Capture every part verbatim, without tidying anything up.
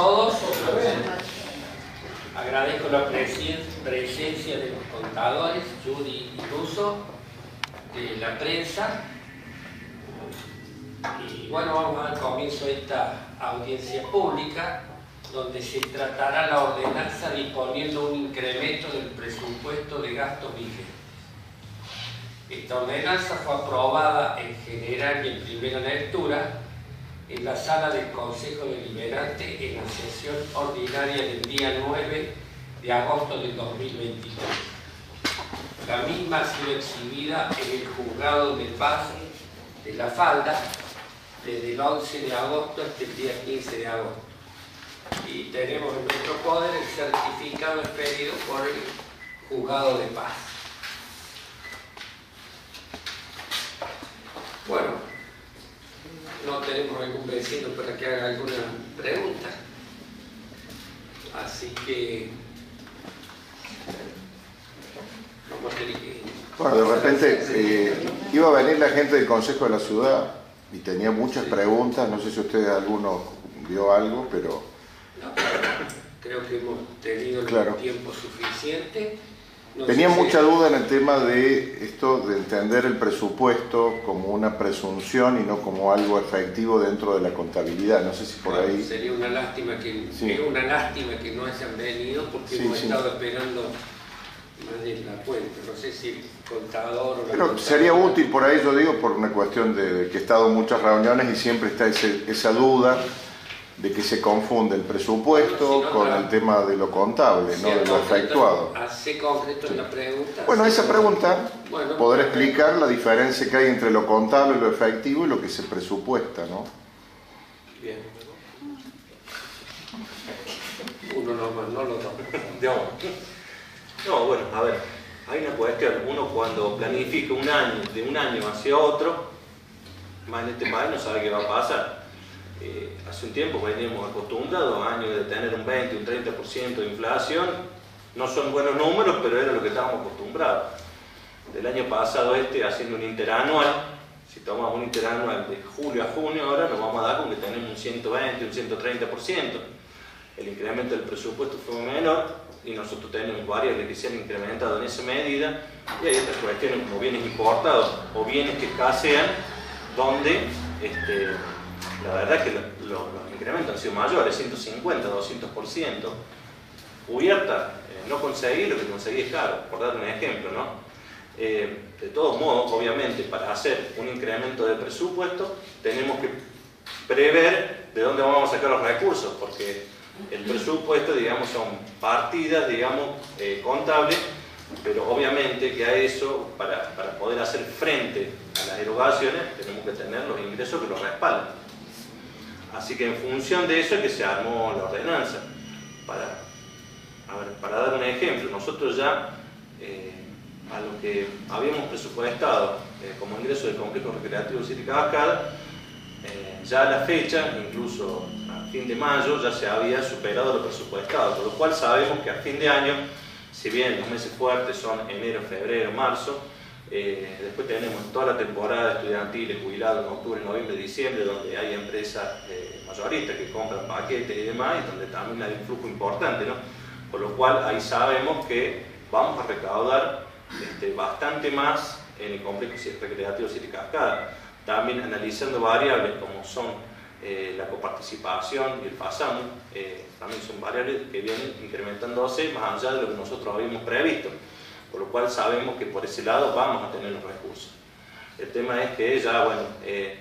todos. Agradezco la presencia de los contadores, Judy y Russo, de la prensa. Y bueno, vamos a dar comienzo a esta audiencia pública, donde se tratará la ordenanza disponiendo un incremento del presupuesto de gastos vigentes. Esta ordenanza fue aprobada en general y en primera lectura en la sala del Consejo Deliberante en la sesión ordinaria del día nueve de agosto del dos mil veintitrés. La misma ha sido exhibida en el Juzgado de Paz de La Falda desde el once de agosto hasta el día quince de agosto. Y tenemos en nuestro poder el certificado expedido por el Juzgado de Paz. Bueno, no tenemos algún vecino para que haga alguna pregunta. Así que vamos a tener que... Bueno, de repente eh, iba a venir la gente del Consejo de la Ciudad y tenía muchas sí. preguntas. No sé si ustedes alguno vio algo, pero... No, creo que hemos tenido claro. el tiempo suficiente. No Tenía sé mucha si... duda en el tema de esto de entender el presupuesto como una presunción y no como algo efectivo dentro de la contabilidad. No sé si por bueno, ahí... Sería una lástima que, sí. es una lástima que no hayan venido porque sí, hemos sí. estado esperando más de la cuenta. No sé si el contador o la Pero contadora... sería útil por ahí, yo digo, por una cuestión de que he estado en muchas reuniones y siempre está ese, esa duda de que se confunde el presupuesto bueno, si no, con la... el tema de lo contable, si ¿no? de lo efectuado. ¿Hace concreto en la pregunta? Bueno, esa pregunta, bueno, poder bueno, explicar la diferencia que hay entre lo contable, lo efectivo y lo que se presupuesta, ¿no? Bien. Uno nomás, no lo no. no, bueno, a ver, hay una cuestión. Uno cuando planifica un año, de un año hacia otro, más en este país no sabe qué va a pasar. Eh, hace un tiempo veníamos acostumbrados a años de tener un veinte, un treinta por ciento de inflación. No son buenos números, pero era lo que estábamos acostumbrados. Del año pasado este, haciendo un interanual, si tomamos un interanual de julio a junio, ahora nos vamos a dar con que tenemos un ciento veinte, un ciento treinta por ciento. El incremento del presupuesto fue menor y nosotros tenemos variables que se han incrementado en esa medida. Y hay otras cuestiones como bienes importados o bienes que escasean, donde este, la verdad es que los, los, los incrementos han sido mayores, ciento cincuenta, doscientos por ciento. Cubierta, eh, no conseguí, lo que conseguí es caro, por dar un ejemplo, ¿no? Eh, de todos modos, obviamente, para hacer un incremento de presupuesto, tenemos que prever de dónde vamos a sacar los recursos, porque el presupuesto, digamos, son partidas, digamos, eh, contables, pero obviamente que a eso, para, para poder hacer frente a las erogaciones, tenemos que tener los ingresos que los respaldan. Así que en función de eso es que se armó la ordenanza. Para, a ver, para dar un ejemplo, nosotros ya eh, a lo que habíamos presupuestado eh, como ingreso del complejo recreativo Siete Cascadas, eh, ya a la fecha, incluso a fin de mayo, ya se había superado lo presupuestado, por lo cual sabemos que a fin de año, si bien los meses fuertes son enero, febrero, marzo, Eh, después tenemos toda la temporada estudiantil, jubilado en octubre, noviembre, diciembre, donde hay empresas eh, mayoristas que compran paquetes y demás, y donde también hay un flujo importante, ¿no? Por lo cual ahí sabemos que vamos a recaudar este, bastante más en el complejo recreativo Siete Cascadas. También analizando variables como son eh, la coparticipación y el FASAMU, eh, también son variables que vienen incrementándose más allá de lo que nosotros habíamos previsto. Por lo cual sabemos que por ese lado vamos a tener los recursos. El tema es que ya, bueno, eh,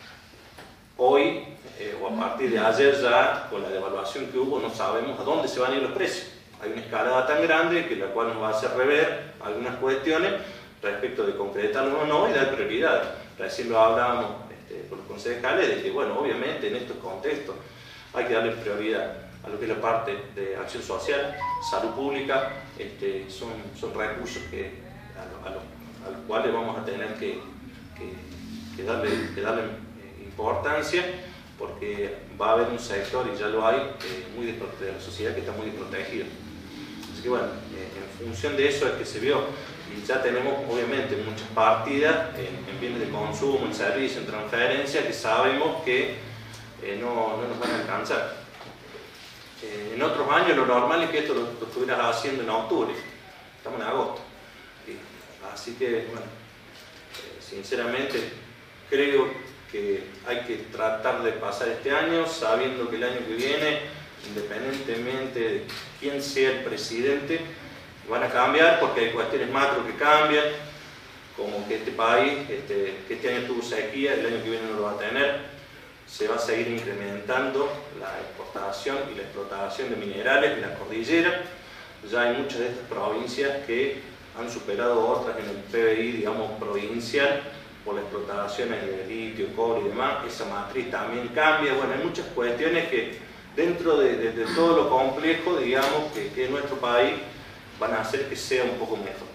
hoy eh, o a partir de ayer ya, con la devaluación que hubo, no sabemos a dónde se van a ir los precios. Hay una escalada tan grande que la cual nos va a hacer rever algunas cuestiones respecto de concretarlo o no y dar prioridad. Recién lo hablábamos este, con los concejales de que, bueno, obviamente en estos contextos hay que darle prioridad a lo que es la parte de acción social, salud pública, este, son, son recursos que, a, lo, a, lo, a los cuales vamos a tener que, que, que darle, que darle importancia, porque va a haber un sector, y ya lo hay, eh, muy de la sociedad que está muy desprotegido. Así que bueno, eh, en función de eso es que se vio, y ya tenemos obviamente muchas partidas en, en bienes de consumo, en servicios, en transferencia, que sabemos que eh, no, no nos van a alcanzar. Eh, en otros años lo normal es que esto lo, lo estuvieras haciendo en octubre, estamos en agosto. ¿Sí? Así que, bueno, eh, sinceramente creo que hay que tratar de pasar este año sabiendo que el año que viene, independientemente de quién sea el presidente, van a cambiar porque hay cuestiones macro que cambian, como que este país, este, que este año tuvo sequía, el año que viene no lo va a tener. Se va a seguir incrementando la exportación y la explotación de minerales en la cordillera. Ya hay muchas de estas provincias que han superado otras en el P B I, digamos, provincial, por las explotaciones de litio, cobre y demás. Esa matriz también cambia. Bueno, hay muchas cuestiones que dentro de, de, de todo lo complejo, digamos, que, que es nuestro país, van a hacer que sea un poco mejor.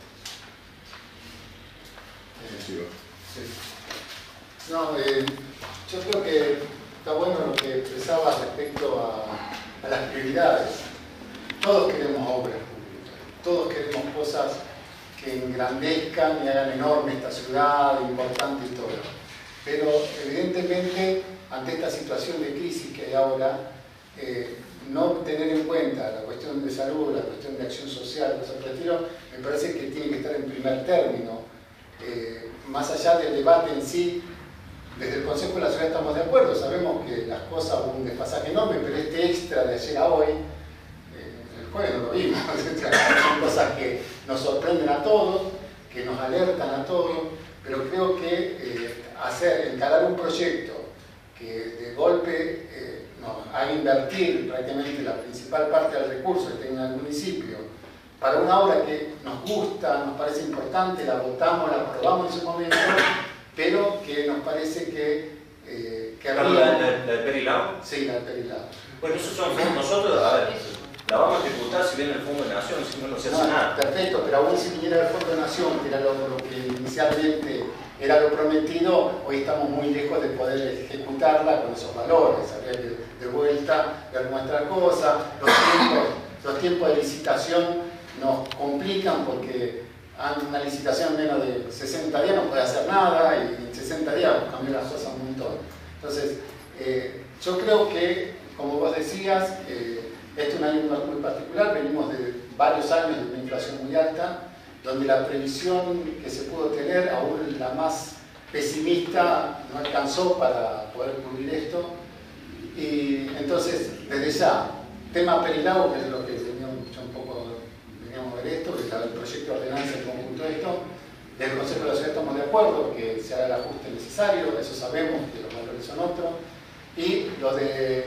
Sí. No, eh, yo creo que está bueno lo que expresaba respecto a, a las prioridades. Todos queremos obras públicas, todos queremos cosas que engrandezcan y hagan enorme esta ciudad, importante y todo. Pero evidentemente, ante esta situación de crisis que hay ahora, eh, no tener en cuenta la cuestión de salud, la cuestión de acción social, cosas por el estilo, me parece que tiene que estar en primer término. Eh, más allá del debate en sí, desde el Consejo de la Ciudad estamos de acuerdo, sabemos que las cosas hubo un desfasaje enorme, pero este extra de ayer a hoy, eh, el jueves no lo vimos, son cosas que nos sorprenden a todos, que nos alertan a todos, pero creo que eh, hacer, encarar un proyecto que de golpe eh, nos haga invertir prácticamente la principal parte del recurso que tenga el municipio, para una obra que nos gusta, nos parece importante, la votamos, la aprobamos en su momento, pero que nos parece que... Eh, que ¿La, la, la, la de Perilao? Sí, la de Perilao. Bueno, esos son fondos, nosotros, a ver, la vamos a ejecutar si viene el Fondo de Nación, si no, no se hace No, nada. perfecto, pero aún si viniera el Fondo de Nación, que era lo, lo que inicialmente era lo prometido, hoy estamos muy lejos de poder ejecutarla con esos valores. Habría que de vuelta ver nuestra cosa, los tiempos, los tiempos de licitación nos complican porque una licitación en menos de sesenta días no puede hacer nada y en sesenta días cambian las cosas un montón. Entonces, eh, yo creo que, como vos decías, eh, este es un año muy particular, venimos de varios años de una inflación muy alta, donde la previsión que se pudo tener, aún la más pesimista, no alcanzó para poder cubrir esto. Y entonces, desde ya, tema Perilao, que es lo que veníamos un poco veníamos a ver esto, que está el proyecto de ordenanza en conjunto de esto, del Consejo de la Ciudad estamos de acuerdo que se haga el ajuste necesario, eso sabemos que los valores son otros, y lo de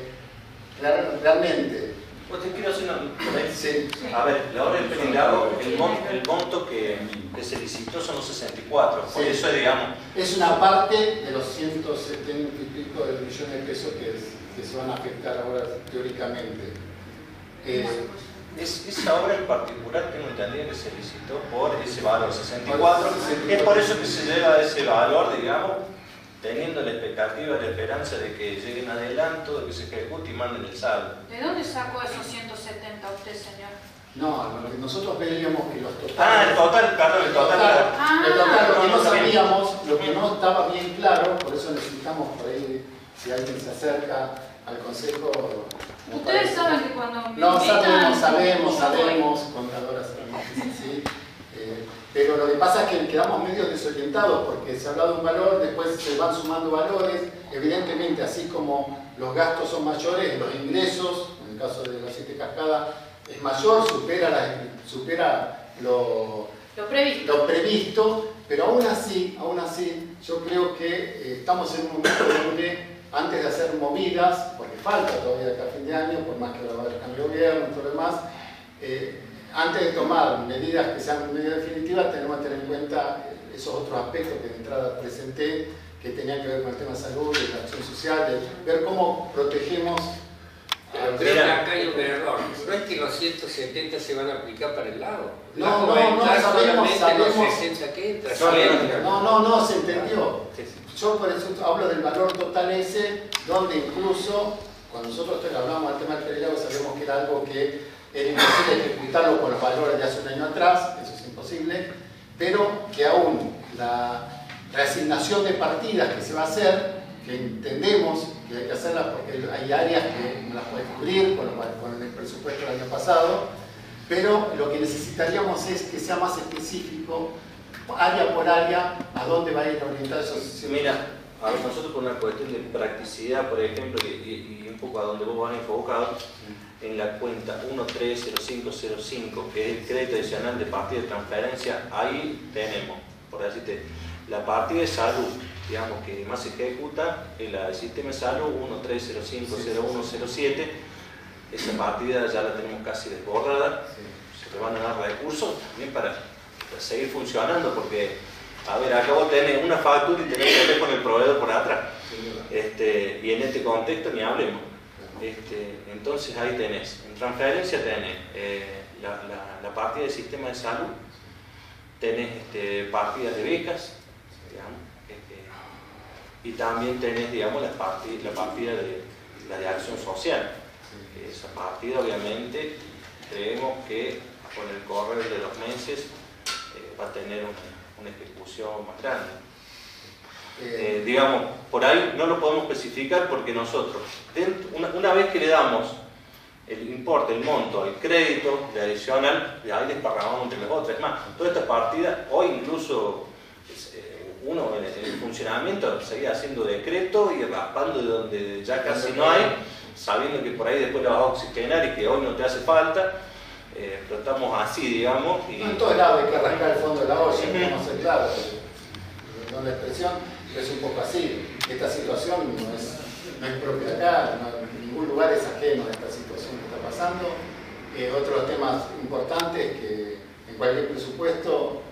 realmente... Pues te quiero hacer una... Sí. A ver, la obra del Perilao, el, mon, el monto que, que se licitó son los sesenta y cuatro, por Sí. eso es, digamos... Es una parte de los ciento setenta y pico de millones de pesos que, es, que se van a afectar ahora teóricamente. Eh, Es, esa obra en particular tengo entendido que se licitó por ese valor, sesenta y cuatro, es por eso que se lleva ese valor, digamos, teniendo la expectativa, la esperanza de que lleguen adelanto, de que se ejecute y manden el saldo. ¿De dónde sacó esos ciento setenta usted, señor? no, lo que nosotros veíamos que los totales... Ah, el total, perdón, el total. Ah, el total, lo que no no sabía. sabíamos, lo que no estaba bien claro, por eso necesitamos por ahí, si alguien se acerca al consejo... Ustedes saben que cuando me No, invitan, sabemos, sabemos, yo voy. sabemos, contadoras sabemos que sí, sí. Eh, pero lo que pasa es que quedamos medio desorientados porque se habla de un valor, después se van sumando valores, evidentemente así como los gastos son mayores, los ingresos, en el caso de las siete cascadas, es mayor, supera, la, supera lo, Lo previsto. lo previsto, pero aún así, aún así, yo creo que eh, estamos en un momento donde antes de hacer movidas, porque falta todavía de acá a fin de año, por más que va a haber cambio de gobierno y todo lo demás, eh, antes de tomar medidas que sean medidas definitivas, tenemos que tener en cuenta esos otros aspectos que de entrada presenté, que tenían que ver con el tema de salud, de la acción social, de ver cómo protegemos. Pero creo que acá hay un error. No es que los ciento setenta se van a aplicar para el lado. No, Van a no, no, aumentar sabemos, solamente los sabemos. sesenta que entran. No, Sabemos. No, no, no, se entendió. Yo por eso hablo del valor total ese, donde incluso, cuando nosotros hablamos del tema del Perilao, sabemos que era algo que era imposible ejecutarlo con los valores de hace un año atrás, eso es imposible, pero que aún la reasignación de partidas que se va a hacer que entendemos que hay que hacerlas porque hay áreas que no las puedes cubrir con, con el presupuesto del año pasado, pero lo que necesitaríamos es que sea más específico, área por área, a dónde va a ir orientada esa asociación. Mira, a nosotros por una cuestión de practicidad, por ejemplo, y, y, y un poco a donde vos vas enfocado, en la cuenta uno tres cero cinco cero cinco, que es el crédito adicional de partida de transferencia, ahí tenemos, por decirte, la partida de salud, digamos, que más se ejecuta, en la del sistema de salud uno tres cero cinco cero uno cero siete, esa partida ya la tenemos casi desbordada, se le van a dar recursos también para, para seguir funcionando, porque, a ver, acá vos tenés una factura y tenés que ver con el proveedor por atrás, este, y en este contexto ni hablemos. Este, entonces ahí tenés, en transferencia tenés eh, la, la, la partida del sistema de salud, tenés este, partidas de becas, digamos, este, y también tenés, digamos, la partida, la partida de la de acción social. Esa partida, obviamente, creemos que con el correr de los meses eh, va a tener una, una ejecución más grande. Eh, digamos, por ahí no lo podemos especificar porque nosotros, dentro, una, una vez que le damos el importe, el monto, el crédito de adicional, de ahí desparramamos entre las otras. Es más, toda esta partida, hoy incluso eh, uno en el, en el funcionamiento seguía haciendo decreto y raspando de donde ya casi no hay, sabiendo que por ahí después la vas a oxigenar y que hoy no te hace falta, eh, pero estamos así, digamos. Y... No en todos lados hay que arrancar el fondo de la olla, vamos a ser claros, no la expresión. Es un poco así. Esta situación no es, no es propia de acá, no, en ningún lugar es ajeno a esta situación que está pasando. Eh, otro tema importante es que en cualquier presupuesto,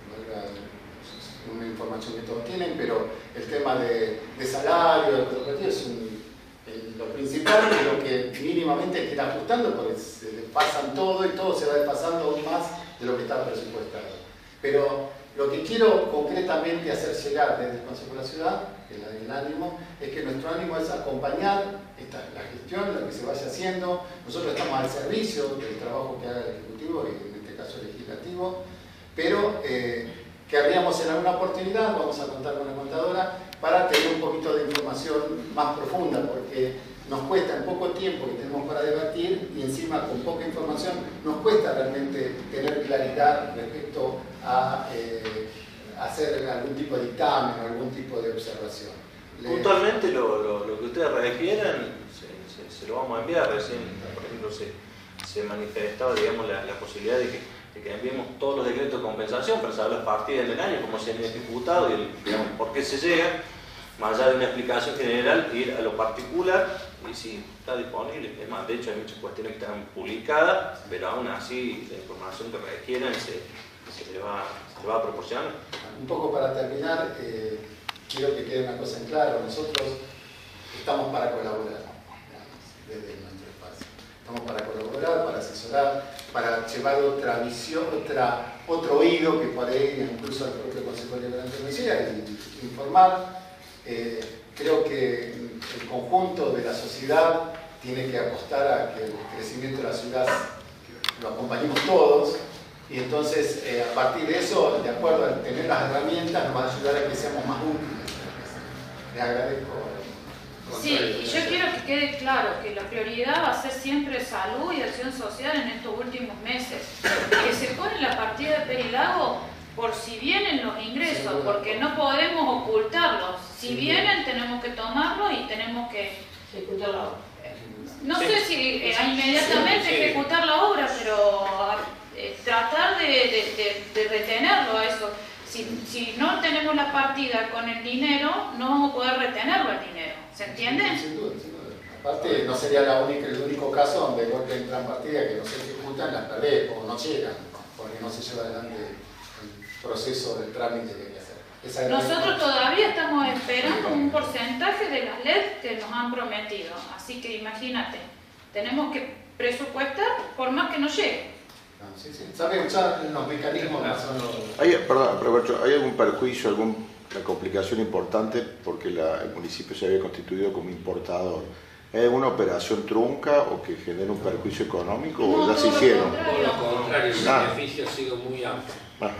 una información que todos tienen, pero el tema de, de salario, de corporativo es un, el, lo principal, y lo que mínimamente hay que ir ajustando, porque se le pasan todo y todo se va pasando aún más de lo que está presupuestado. Pero lo que quiero concretamente hacer llegar desde el Consejo de la Ciudad, que es la del ánimo, es que nuestro ánimo es acompañar esta, la gestión, lo que se vaya haciendo. Nosotros estamos al servicio del trabajo que haga el Ejecutivo, y en este caso el Legislativo, pero eh, querríamos en alguna oportunidad, vamos a contar con la contadora, para tener un poquito de información más profunda, porque nos cuesta en poco tiempo que tenemos para debatir y encima con poca información nos cuesta realmente tener claridad respecto a eh, hacer algún tipo de dictamen o algún tipo de observación. Le... Puntualmente lo, lo, lo que ustedes requieran se, se, se lo vamos a enviar. Recién, por ejemplo, se, se manifestaba, digamos, la, la posibilidad de que, de que enviemos todos los decretos de compensación para saber las partidas del año, cómo se han ejecutado y el, digamos, por qué se llega, más allá de una explicación general, ir a lo particular y si está disponible. Es más, de hecho hay muchas cuestiones que están publicadas, pero aún así la información que requieran se, se, le, va, se le va a proporcionar. Un poco para terminar, eh, quiero que quede una cosa en claro. Nosotros estamos para colaborar desde nuestro espacio. Estamos para colaborar, para asesorar, para llevar otra visión, otra, otro oído que por ahí incluso al propio Consejo Deliberante no llega, y informar. Eh, creo que el conjunto de la sociedad tiene que apostar a que el crecimiento de la ciudad lo acompañemos todos, y entonces eh, a partir de eso, de acuerdo a tener las herramientas, nos va a ayudar a que seamos más útiles. Les agradezco. Sí, y yo quiero que quede claro que la prioridad va a ser siempre salud y acción social en estos últimos meses. Que se pone la partida de Perilago por si vienen los ingresos, porque no podemos ocultarlos. Si vienen, tenemos que tomarlos y tenemos que ejecutar la obra. No sé si eh, inmediatamente ejecutar la obra, pero eh, tratar de, de, de, de retenerlo a eso. Si, si no tenemos la partida con el dinero, no vamos a poder retenerlo el dinero. ¿Se entiende? Sin duda, sin duda. Aparte, no sería la única, el único caso donde de golpe entran partidas que no se ejecutan, las perdés o no llegan, porque no se lleva adelante el proceso del trámite que hay que hacer. Esa Nosotros todavía estamos esperando un porcentaje de las L E D que nos han prometido. Así que imagínate, tenemos que presupuestar por más que nos llegue. No, sí, sí. ¿Saben ya los mecanismos que son los... ¿Hay, perdón, aprovecho, ¿hay algún perjuicio, alguna complicación importante porque la, el municipio se había constituido como importador? ¿Hay alguna operación trunca o que genere un perjuicio económico No, o ya se hicieron? Por lo contrario, el Ah. beneficio ha sido muy amplio. Ajá.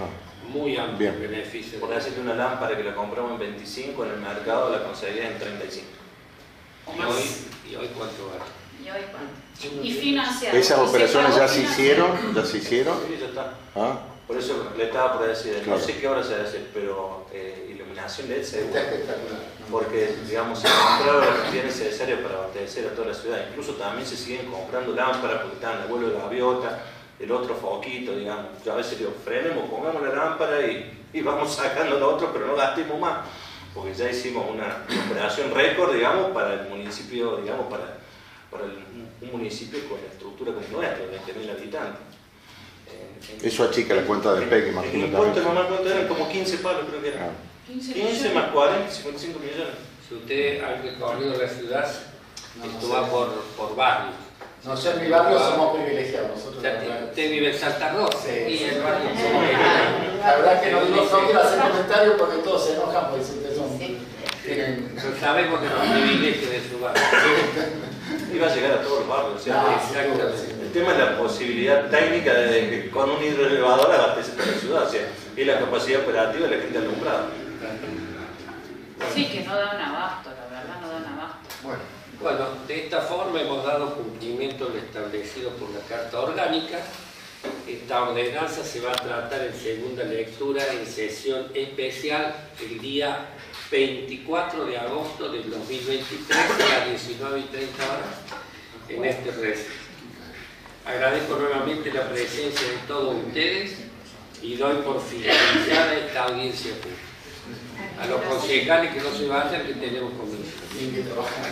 muy amplio Bien. beneficio. Por decirte, una lámpara que la compramos en veinticinco, en el mercado la conseguías en treinta y cinco. ¿Y hoy, ¿Y hoy cuánto vale? ¿Y hoy cuánto? Y financiado. ¿Esas ¿Y se operaciones pagó ya se financiado? hicieron? ¿Ya se hicieron? Sí, ya está. ¿Ah? Por eso le estaba por decir, no Claro. sé qué hora se hace, pero eh, iluminación L E D Está seguro. espectacular. Porque, digamos, se compraron la cantidad necesaria para abastecer a toda la ciudad. Incluso también se siguen comprando lámparas porque están el vuelo de gaviota, el otro foquito, digamos. Yo a veces digo, frenemos, pongamos la lámpara y, y vamos sacando lo otro, pero no gastemos más. Porque ya hicimos una, una operación récord, digamos, para el municipio, digamos, para, para el, un municipio con la estructura como nuestra, de veinte mil habitantes. Eh, Eso achica la cuenta del P E C, El imagino impuesto, también. mamá, ¿cuánto eran? Como quince palos, creo que eran. Ah. quince más cuarenta, cincuenta y cinco millones. Si usted ha recorrido la ciudad, esto va por, por barrios. No, yo en mi barrio somos privilegiados. Nosotros, O sea, la verdad. usted vive en Santa Rosa Sí, y sí. el barrio La verdad que no, no, no quiero hacer comentarios porque todos se enojan porque ustedes son, tienen... Pero sabemos de los privilegios de su barrio. Iba a llegar a todos los barrios. O sea, No, exactamente. el tema es la posibilidad técnica de que con un hidroelevador abastecer toda la ciudad. O sea, y la capacidad operativa de la gente alumbrada. Sí, que no dan abasto, la verdad, no dan abasto. Bueno, Bueno, de esta forma hemos dado cumplimiento a lo establecido por la Carta Orgánica. Esta ordenanza se va a tratar en segunda lectura en sesión especial el día veinticuatro de agosto del dos mil veintitrés a las diecinueve y treinta horas en este recinto. Agradezco nuevamente la presencia de todos ustedes y doy por finalizada esta audiencia pública. A los concejales que no se vayan, que tenemos comisión. tienen que trabajar.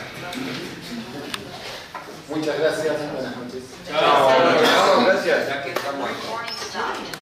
Muchas gracias. Buenas noches. Chao. Gracias. Ya que estamos.